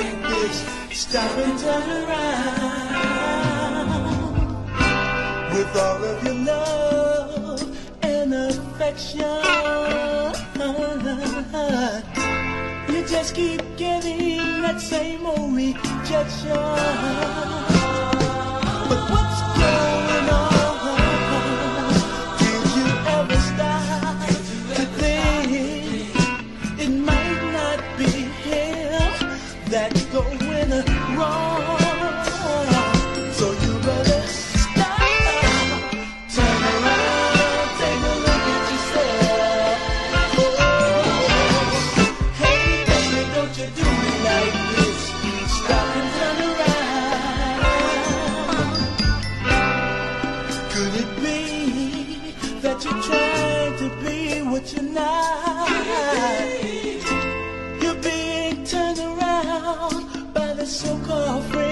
like this. Stop and turn around. With all of your love and affection, you just keep getting that same old rejection. But what's going on? Did you ever stop to think it might not be him that's going wrong? So you better stop, turn around, take a look at yourself. Oh, hey baby, don't you do me like this. Stop and turn around. Could it be that you're trying to be what you're not? You're being turned around by the so-called friend.